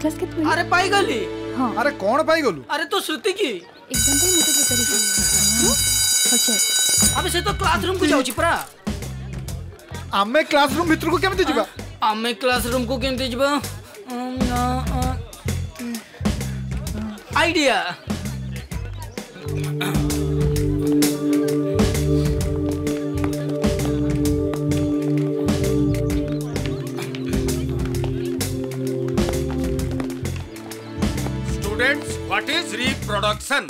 Class के अरे पाई गली। हां अरे कौन पाई गलु? अरे तो श्रुति की एकदम भाई मुझे प्रिपेयर अच्छा अबे से तो क्लासरूम को जाउची परा। आमे क्लासरूम भीतर को केमते जिबा? आमे क्लासरूम को केमते जिबा? Idea. Students, what is reproduction?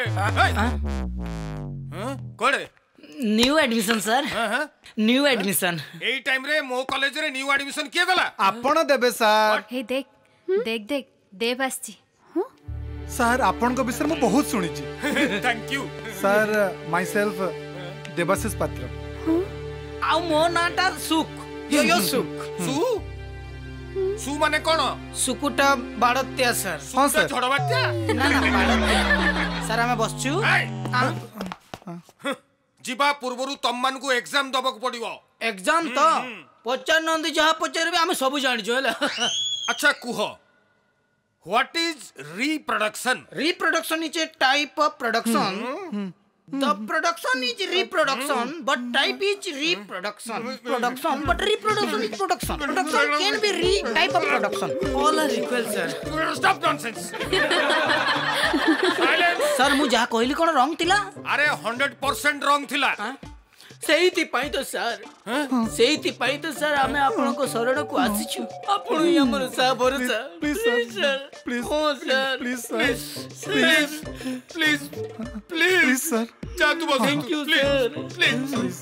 कोड़े? New admission sir. New admission. एई टाइम रे मो कॉलेज रे न्यू एडमिशन किए गला? आपण देबे सर। हे देख देख देख देव आसी सर आपण को विषय में बहुत सुनी छी। Thank you sir myself Debasish Patra. आउ मो नाटा सुख। यो सुख। सु सु माने कोन? सुकुटा बाड़त्या सर। हां सर। छोड़ बात्या? ना ना बाड़त्या। सर हमें बसचू। जीवा पूर्वरु तम मान को एग्जाम दबक पड़िवो। एग्जाम तो पचार नंदी जहा पचारबे हमें सब जानि जो हैला। अच्छा कुह What is reproduction? Reproduction is a type of production. The production is reproduction, but type is reproduction. Production, but reproduction is production. Production can be type of production. All are equal, sir. Stop nonsense. Silence. Sir, मु जहा कहली कोन रंग थिला? अरे 100% रंग थिला। सेहिति पाई तो sir सेहिति पाई तो सर हमें आपन को शरण को आसीछु आपन ही हमर सा भरोसा प्लीज सर प्लीज ओ sir please sir please please please sir जा तू बस। थैंक यू सर प्लीज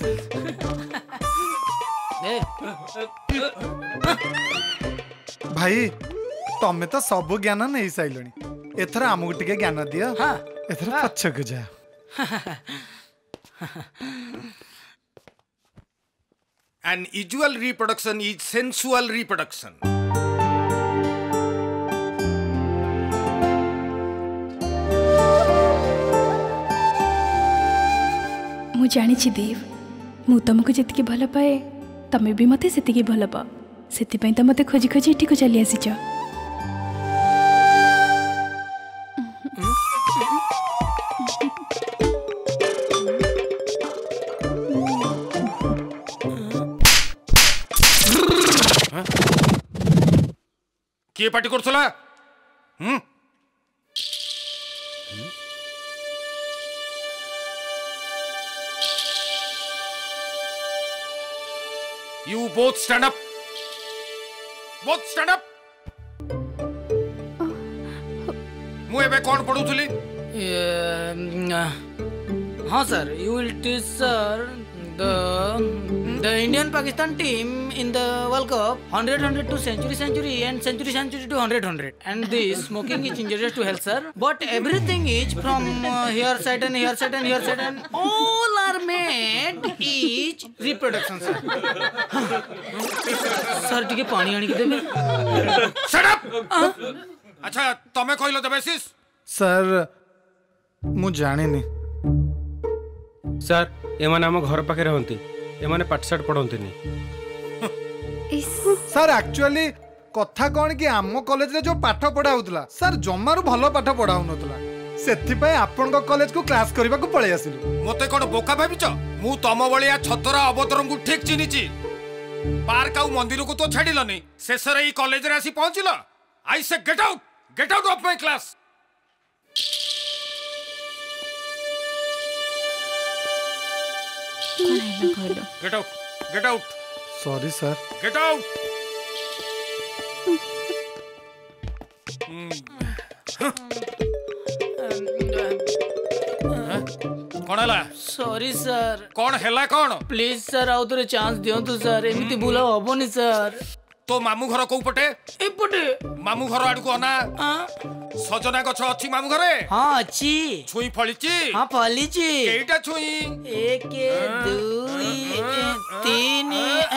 भाई तमे तो सब ज्ञान नहीं साइलणी एथरा हमको टिके ज्ञान दिया। हां एथरा पछक जा। An usual reproduction is sensual reproduction. मु जानी छी देव मु तुमको जितकी भल पाए तमे भी मते सेतिकी भल पा सेति पई त मते खोजी खोजी एठी को चली आसी छ। किए पार्टी करछला? You both stand up. Both stand up. मु एबे कोन पढुथली? हाँ sir you will teach sir the Indian Pakistan team in the World Cup 100 to century and century to 100 and this smoking is injurious to health sir but everything is from here side and here side and here side and all are made is reproduction sir. Sir टिके पानी आनी के देबे। Shut up. अच्छा तमे कहलो देबेसिस? Sir मु जाने नहीं। सर एमाने हम घर पाखे रहंती एमाने पाठशाठ पढ़ंती नहीं। सर एक्चुअली कथा कौन कि आम कॉलेज रे जो पाठ पढ़ा होतला सर जमारू भलो पाठ पढ़ा होनतला सेति पय आपन को कॉलेज को क्लास करबा को पळे आसिलु। मते कोन बोका भाबिच? मु तम बळिया छतरा अवतरन को ठीक चिनिची। पार्क आउ मंदिर को तो छाडिलनी शेषरे ई कॉलेज रे आसी पहुंचिला। I say get out of my class. Get out. Sorry sir. Get out. कौन हला? Sorry sir. कौन हेला कौन? प्लीज सर आउ थोड़े चांस दियंतु सर एमिति भूल हबोनी सर। तो मामू घर को पटे? एपटे। मामू घर आड़ को अना सजना गछ अछि मामू घरे? हां अछि। छुई फलिची? हां फलिची। केइटा छुई? 1 2 3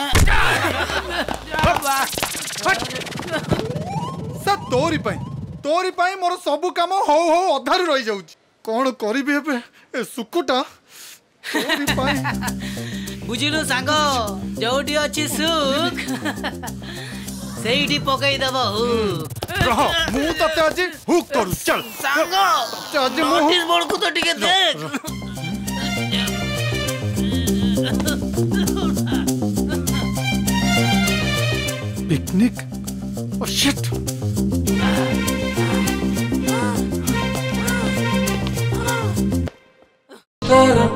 सर तोरी पाई मोर सब काम हो अधार रही जाउछ कोन करिबे एबे ए सुकुटा तोरी पाई बुझिलु सांग जोडी अछि सुख सेइडी पकई दबो रह मु तते आज हुक करू चल सांगो आज मु नोटिस बोर्ड को तो टिके देख पिकनिक ओ शिट Da